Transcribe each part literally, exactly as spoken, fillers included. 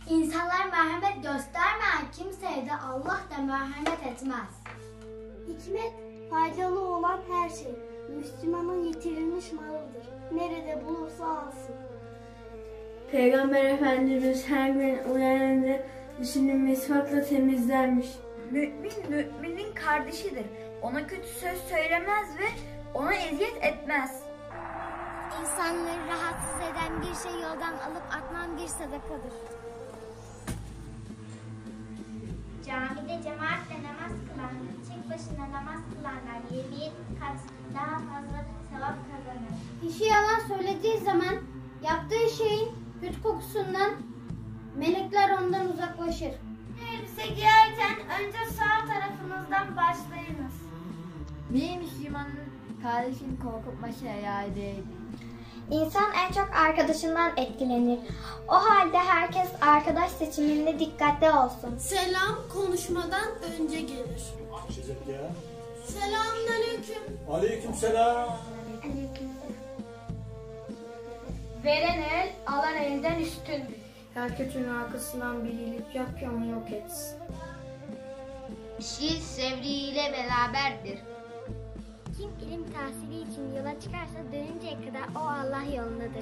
İnsanlara merhamet göstermeyen kimseye de Allah da merhamet etmez. Hikmet, faydalı olan her şey. Müslümanın yitirilmiş malıdır. Nerede bulursa alsın. Peygamber Efendimiz her gün uyanınca dişini misvakla temizlermiş. Mümin, müminin kardeşidir. Ona kötü söz söylemez ve ona eziyet etmez. İnsanları rahatsız eden bir şey yoldan alıp atman bir sadakadır. Camide cemaatle namaz kılan, tek başına namaz kılanlar yirmi kat daha fazla sevap kazanır. Kişi yalan söylediği zaman yaptığı şeyin kötü kokusundan melekler ondan uzaklaşır. Elbise giyerken önce sağ tarafınızdan başlayınız. Bir Müslümanın kardeşini korkutma şeriatı değil. İnsan en çok arkadaşından etkilenir. O halde herkes arkadaş seçiminde dikkatli olsun. Selam konuşmadan önce gelir. Selamünaleyküm. Aleykümselam. Veren el, alan elden üstündür. Her kötünün arkasından bir iyilik yap ki onu yok etsin. Kişi sevdiğiyle beraberdir. Kim ilim tahsili için yola çıkarsa dönünceye kadar o Allah yolundadır.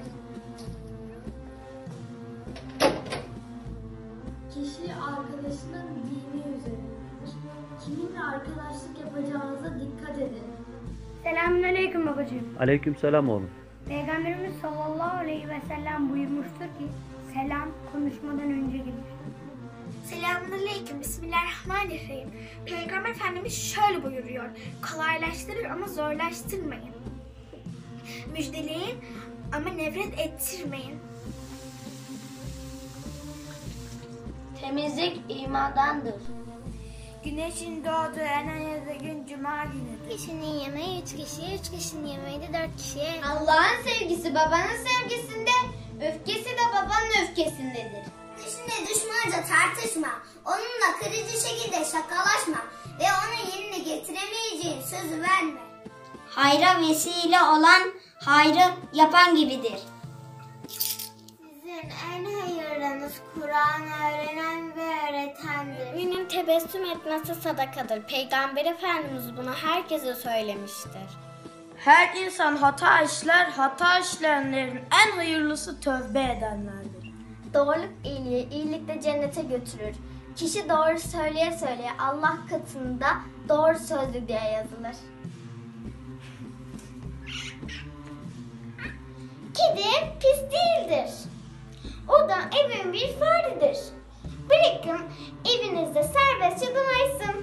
Kişi arkadaşının dini üzerindedir. Kiminle arkadaşlık yapacağınıza dikkat edin. Selamünaleyküm babacığım. Aleykümselam oğlum. Peygamberimiz sallallahu aleyhi ve sellem buyurmuştur ki selam konuşmadan önce gelir. Selamünaleyküm. Bismillahirrahmanirrahim. Peygamber Efendimiz şöyle buyuruyor. Kolaylaştırır ama zorlaştırmayın. Müjdeleyin ama nefret ettirmeyin. Temizlik imandandır. Güneşin doğduğu en hayırlı gün Cuma günüdür. Kişinin yemeği üç kişiye, üç kişinin yemeği de dört kişiye. Allah'ın sevgisi babanın sevgisinde, öfkesi de babanın öfkesindedir. Kişine düşmanca tartışma, onunla kırıcı şekilde şakalaşma ve onun yerine getiremeyeceğin sözü verme. Hayra vesile olan hayrı yapan gibidir. Sizin en hayırlınız Kur'an öğrenen ve öğretendir. Müminin tebessüm etmesi sadakadır. Peygamber Efendimiz bunu herkese söylemiştir. Her insan hata işler, hata işleyenlerin en hayırlısı tövbe edenlerdir. Doğruluk iyiliği, iyilik de cennete götürür. Kişi doğru söyleye söyleye Allah katında doğru sözlü diye yazılır. Kedi pis değildir. O da evin bir faridir. Bırakın evinizde serbestçe dolaşsın.